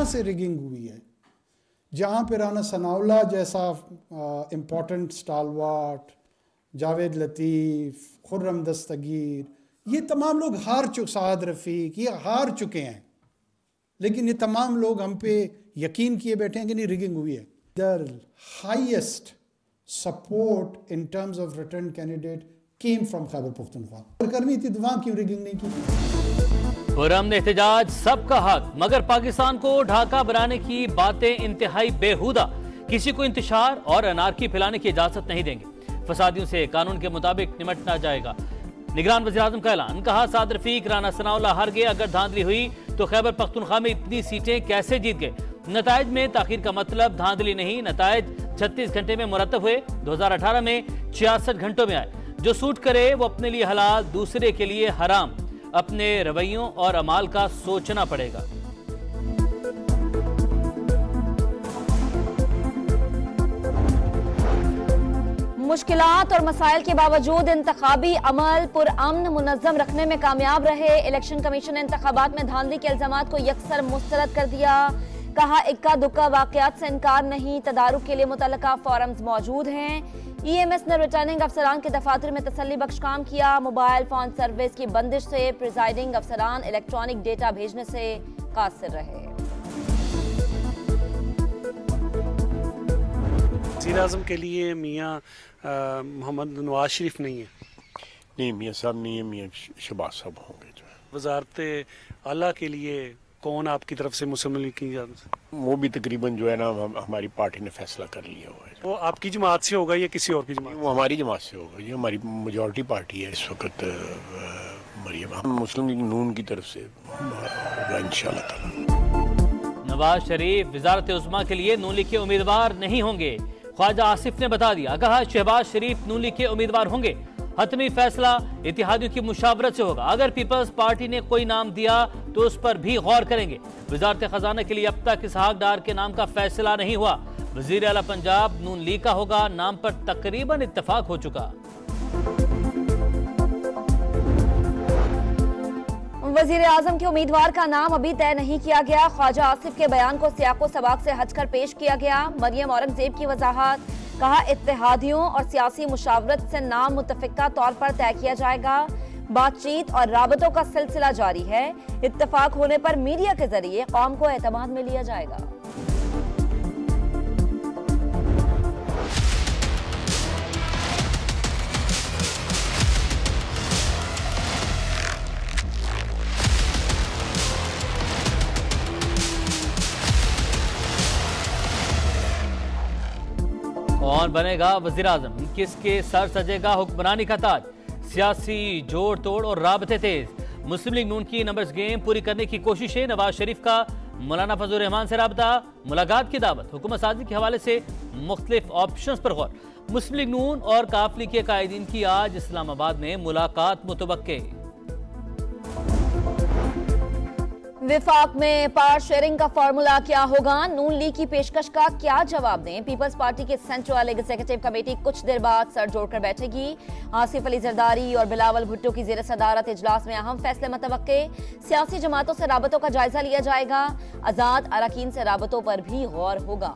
जहाँ से रिगिंग हुई है, जहाँ पे राना सनाउल्लाह जैसा इम्पोर्टेंट स्टालवार्ट, जावेद लतीफ़, खुर्रम दस्तगीर, ये तमाम लोग हार चुके, साद रफ़ीक, ये हार चुके हैं, लेकिन ये तमाम लोग हम पे यकीन किए बैठे हैं कि नहीं रिगिंग हुई है। The highest support in terms of return candidate came from Khyber Pakhtunkhwa. करनी थी तो वहाँ क्यों रिगिंग नहीं की? खुर्रम ने एहतजाज सबका हक, मगर पाकिस्तान को ढाका बनाने की बातें इंतहाई बेहुदा, किसी को इंतशार और अनारकी फैलाने की इजाजत नहीं देंगे, फसादियों से कानून के मुताबिक निपटना जाएगा। निगरान वज़ीर-ए-आज़म का ऐलान। कहा साद रफ़ीक, राना सनाउल्लाह हार गए, अगर धांधली हुई तो खैबर पख्तूनख्वा में इतनी सीटें कैसे जीत गए? नतायज में ताखीर का मतलब धांधली नहीं, नतायज 36 घंटे में मुरतब हुए, 2018 में 66 घंटों में आए। जो सूट करे वो अपने लिए हलाल, दूसरे के लिए हराम। अपने रवैयों और अमाल का सोचना पड़ेगा। मुश्किलात और मसाइल के बावजूद इंतखाबी अमल पुरअमन मुनज़्ज़म रखने में कामयाब रहे। इलेक्शन कमीशन ने इंतखाबात में धांधली के इल्जामात को यकसर मुस्तरद कर दिया। कहा इक्का दुक्का वाकयात से इनकार नहीं, तदारुक के लिए मुतल्लका फोरम्स मौजूद हैं। EMS ने रिटर्निंग अफसरान के दफातर में तसल्ली बख्श काम किया। मोबाइल फोन सर्विस की बंदिश से प्रिजाइडिंग अफसरान इलेक्ट्रॉनिक डेटा भेजने से कासिर रहे। वज़ीर-ए-आज़म के लिए मियाँ मोहम्मद नवाज शरीफ नहीं है? नहीं, मियाँ साहब नहीं है, मियाँ शहबाज साहब होंगे जो है। वज़ारत आला के लिए कौन आपकी तरफ से मुस्लिम लीग की इजाज़त? वो भी तकरीबन जो है ना हमारी पार्टी ने फैसला कर लिया हुआ है। वो आपकी जमात से होगा या किसी और की जमात? वो हमारी जमात से होगा, ये हमारी मेजॉरिटी पार्टी है इस वक्त। मरियम मुस्लिम लीग नून की तरफ से होगा इंशाल्लाह ताला। नवाज शरीफ वज़ारत उज़्मा के लिए नून लीग के उम्मीदवार नहीं होंगे, ख्वाजा आसिफ ने बता दिया। कहा शहबाज शरीफ नून लीग के उम्मीदवार होंगे, हतमी फैसला इत्तेहादियों की मुशावरत से होगा। अगर पीपल्स पार्टी ने कोई नाम दिया तो उस पर भी गौर करेंगे। वज़ारत खजाना के लिए अब तक इसहाक डार के नाम का फैसला नहीं हुआ। वज़ीर आला पंजाब नून लीग का होगा, नाम पर तकरीबन इत्तफाक हो चुका। वज़ीर आज़म के उम्मीदवार का नाम अभी तय नहीं किया गया। ख्वाजा आसिफ के बयान को सियाको सबाक से हटकर पेश किया गया। मरियम औरंगजेब की वजाहत। कहा इत्तेहादियों और सियासी मुशावरत से नाम मुतफ़िका तौर पर तय किया जाएगा। बातचीत और राबतों का सिलसिला जारी है। इत्तेफाक होने पर मीडिया के जरिए कौम को एतमाद में लिया जाएगा। कौन बनेगा वज़ीर आज़म, किसके सर सजेगा हुक्मरानी का ताज? सियासी जोड़ तोड़ और राबते तेज। मुस्लिम लीग नून की नंबर्स गेम पूरी करने की कोशिशें। नवाज शरीफ का मौलाना फजल रहमान से राबता, मुलाकात की दावत। हुकूमत साजी के हवाले से मुख्तलिफ ऑप्शंस पर गौर। मुस्लिम लीग नून और काफली के कायदीन की आज इस्लामाबाद में मुलाकात मुतवक्के। विफाक में पावर शेयरिंग का फॉर्मूला क्या होगा? नून लीग की पेशकश का क्या जवाब दें? पीपल्स पार्टी के सेंट्रल एग्जीक्यूटिव कमेटी कुछ देर बाद सर जोड़कर बैठेगी। आसिफ अली जरदारी और बिलावल भुट्टो की जेर सदारत इजलास में अहम फैसले मुतवक्के। सियासी जमातों से राबतों का जायजा लिया जाएगा। आजाद अरकान से राबतों पर भी गौर होगा।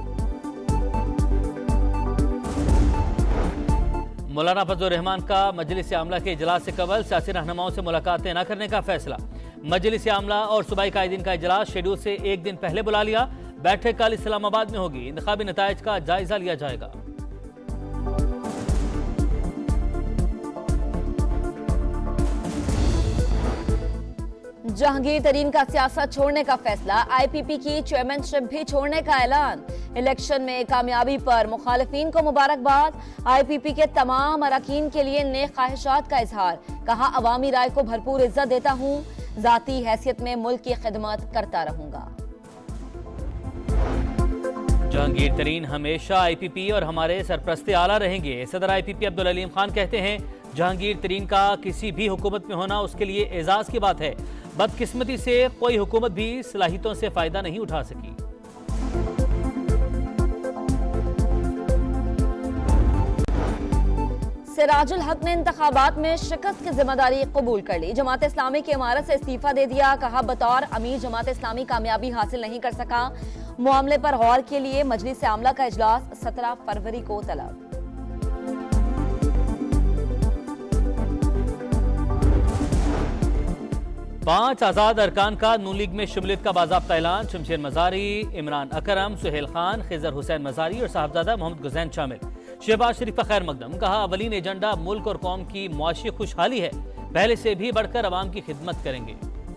मौलाना फजल रहमान का मजलिस आमला के इजलास से कबल सियासी रहनुमाओं से मुलाकातें न करने का फैसला। मजलिस आमला और सूबाई कायदीन का इजलास शेड्यूल से एक दिन पहले बुला लिया। बैठक कल इस्लामाबाद में होगी। इंतखाबी नताइज का जायजा लिया जाएगा। जहांगीर तरीन का सियासत छोड़ने का फैसला। IPP की चेयरमैनशिप भी छोड़ने का ऐलान। इलेक्शन में कामयाबी पर मुखालिफिन को मुबारकबाद। IPP के तमाम अरकान के लिए नेक ख्वाहिशात का इजहार। कहा अवामी राय को भरपूर इज्जत देता हूं, जाती हैसियत में मुल्क की खिदमत करता रहूंगा। जहांगीर तरीन हमेशा IPP और हमारे सरप्रस्ते आला रहेंगे। सदर IPP अब्दुल अलीम खान कहते हैं जहांगीर तरीन का किसी भी हुकूमत में होना उसके लिए एजाज की बात है। बदकिस्मती से कोई हुकूमत भी सलाहियतों से फायदा नहीं उठा सकी। सिराजुल हक ने इंतखाबात में शिकस्त की जिम्मेदारी कबूल कर ली। जमात इस्लामी की इमारत से इस्तीफा दे दिया। कहा, बतौर अमीर जमात इस्लामी कामयाबी हासिल नहीं कर सका। मामले पर गौर के लिए मजलिस आमला का इजलास 17 फरवरी को तलब। पांच आजाद अरकान का नून लीग में शमूलियत का बाज़ाब्ता ऐलान। शमशेर मजारी, इमरान अकरम, सुहेल खान, खिजर हुसैन मजारी और साहबजादा मोहम्मद गुजैन शामिल। शहबाज शरीफ का खैर मकदम। कहा, अवलीन एजेंडा मुल्क और कौम की मुआशी खुशहाली है, पहले से भी बढ़कर अवाम की खिदमत करेंगे।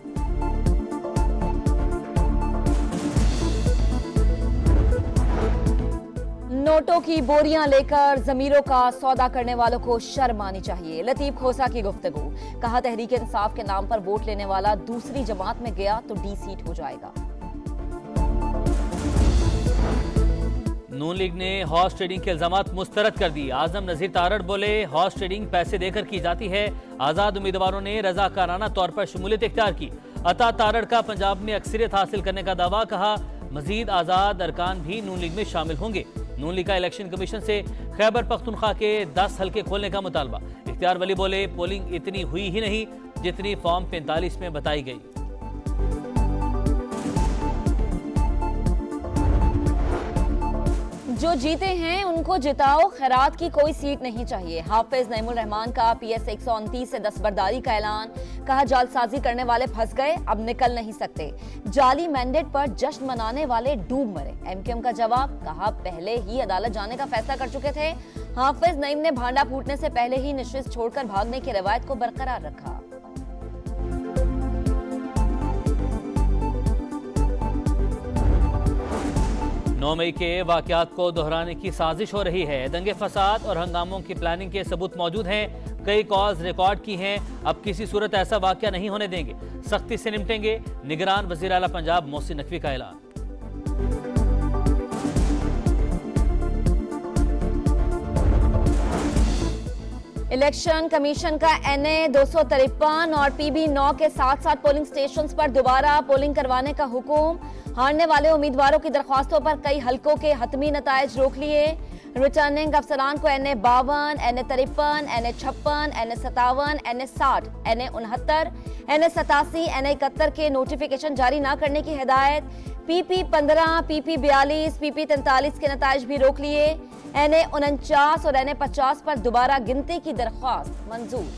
नोटों की बोरियां लेकर जमीरों का सौदा करने वालों को शर्म आनी चाहिए। लतीफ खोसा की गुफ्तगू। कहा, तहरीक इंसाफ के नाम पर वोट लेने वाला दूसरी जमात में गया तो डी सीट हो जाएगा। नून लीग ने हॉर्स ट्रेडिंग के इल्जामात मुस्तरद कर दिए। आजम नजीर तारड़ बोले, हॉर्स ट्रेडिंग पैसे देकर की जाती है। आजाद उम्मीदवारों ने रजाकाराना तौर पर शमूलियत इख्तियार की। अता तारड़ का पंजाब में अक्सरियत हासिल करने का दावा। कहा, मजीद आजाद अरकान भी नून लीग में शामिल होंगे। नून लीग का इलेक्शन कमीशन से खैबर पख्तूनख्वा के 10 हल्के खोलने का मुतालबा। इख्तियार वली बोले, पोलिंग इतनी हुई ही नहीं जितनी फॉर्म 45 में बताई गई। जो जीते हैं उनको जिताओ, खैरात की कोई सीट नहीं चाहिए। हाफिज नईमुल रहमान का PS 129 से दस्तबरदारी का ऐलान। कहा, जालसाजी करने वाले फंस गए, अब निकल नहीं सकते। जाली मैंडेट पर जश्न मनाने वाले डूब मरे। MQM का जवाब। कहा, पहले ही अदालत जाने का फैसला कर चुके थे। हाफिज नईम ने भांडा फूटने से पहले ही नशिस्त छोड़कर भागने की रवायत को बरकरार रखा। 9 मई के वाकयात को दोहराने की साजिश हो रही है। दंगे फसाद और हंगामों की प्लानिंग के सबूत मौजूद हैं। कई कॉल्स रिकॉर्ड की हैं। अब किसी सूरत ऐसा वाकया नहीं होने देंगे, सख्ती से निपटेंगे। निगरान वज़ीर आला पंजाब मोहसिन नकवी का ऐलान। इलेक्शन कमीशन का NA 253 और PB 9 के साथ साथ पोलिंग स्टेशंस पर दोबारा पोलिंग करवाने का हुक्म। हारने वाले उम्मीदवारों की दरख्वास्तों पर कई हलकों के हतमी नतायज रोक लिए। रिटर्निंग अफसरान को NA 52, NA 53, NA 56, NA 57, NA 60, NA 69, NA 87, NA 71 के नोटिफिकेशन जारी न करने की हिदायत। PP 15, PP 42, PP 43 के नतायज भी रोक लिए। NA 49 और NA 50 पर दोबारा गिनती की दरख्वास्त मंजूर।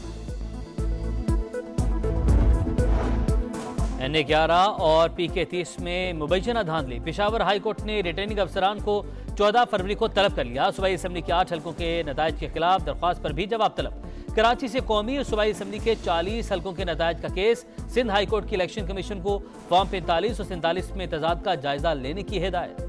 NA 11 और PK 30 में मुबैना धांधली। पेशावर हाई कोर्ट ने रिटर्निंग अफसरान को 14 फरवरी को तलब कर लिया। सूबाई असम्बली के 8 हल्कों के नतायज के खिलाफ दरख्वास्त पर भी जवाब तलब। कराची से कौमी और सूबाई असम्बली के 40 हल्कों के नतायज का केस। सिंध हाई कोर्ट की इलेक्शन कमीशन को फॉर्म 45 और 47 में तजाद का जायजा लेने की हिदायत।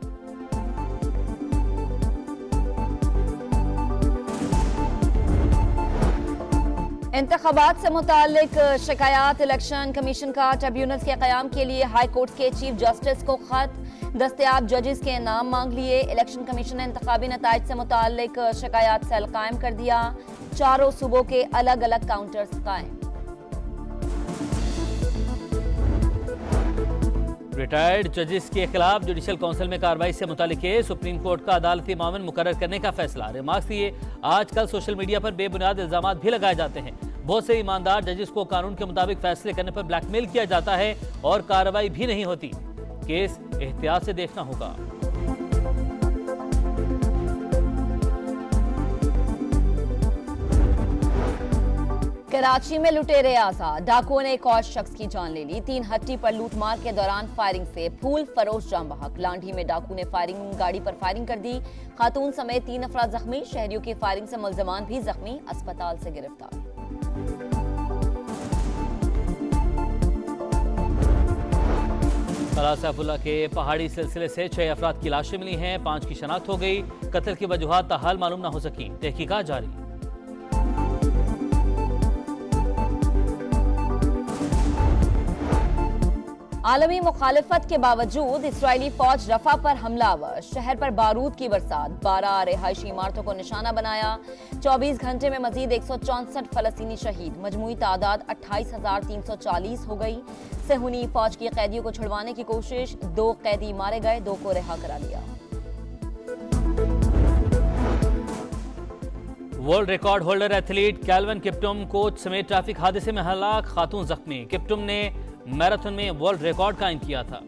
इंतखाबात से मुतालिक शिकायत। इलेक्शन कमीशन का ट्रिब्यूनल्स के क़याम के लिए हाई कोर्ट के चीफ जस्टिस को खत। दस्तयाब जजेस के नाम मांग लिए। इलेक्शन कमीशन ने इंतखाबी नताइज से मुतालिक शिकायत सेल कायम कर दिया। चारों सूबों के अलग अलग काउंटर्स कायम। रिटायर्ड जजेस के खिलाफ जुडिशल काउंसिल में कार्रवाई से मुतालिक केस। सुप्रीम कोर्ट का अदालती मामन मुकर्रर करने का फैसला। रिमार्क्स दिए, आजकल सोशल मीडिया पर बेबुनियाद इल्जामात भी लगाए जाते हैं। बहुत से ईमानदार जजेस को कानून के मुताबिक फैसले करने पर ब्लैकमेल किया जाता है और कार्रवाई भी नहीं होती। केस एहतियात से देखना होगा। कराची में लुटेरे आजाद। डाकुओं ने एक और शख्स की जान ले ली। 3 हट्टी पर लूटमार के दौरान फायरिंग से फूल फरोश जाम बहक। लांढी में डाकू ने गाड़ी पर फायरिंग कर दी। खातून समेत 3 अफराद जख्मी। शहरियों की फायरिंग से मुल्जमान भी जख्मी, अस्पताल से गिरफ्तार। कला सैफुल्ला के पहाड़ी सिलसिले से 6 अफराद की लाशें मिली हैं। 5 की शनाख्त हो गई। कत्ल की वजूहात ताहाल मालूम न हो सकी। तहकीकात जारी। आलमी मुखालिफत के बावजूद इसराइली फौज रफा पर हमलावर। शहर पर बारूद की बरसात। 12 रिहायशी इमारतों को निशाना बनाया। 24 घंटे में मजीद 164 फलस्तीनी शहीद। मजमूई तादाद 28,340 हो गई। सेहूनी फौज की कैदियों को छुड़वाने की कोशिश। 2 कैदी मारे गए, 2 को रिहा करा लिया। World record holder athlete Kelvin Kiptum coach समेत ट्रैफिक हादसे में हलाक, खातून जख्मी। किप्टुम ने मैराथन में वर्ल्ड रिकॉर्ड कायम किया था।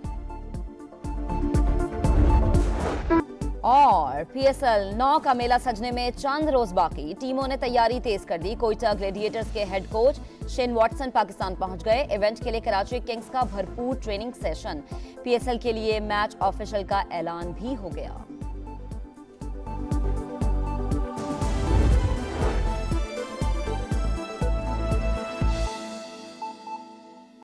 और PSL 9 का मेला सजने में चंद रोज बाकी, टीमों ने तैयारी तेज कर दी। कोयटा ग्लेडिएटर्स के head coach Shane Watson Pakistan पहुंच गए। इवेंट के लिए कराची किंग्स का भरपूर ट्रेनिंग सेशन। PSL के लिए मैच ऑफिशियल का ऐलान भी हो गया।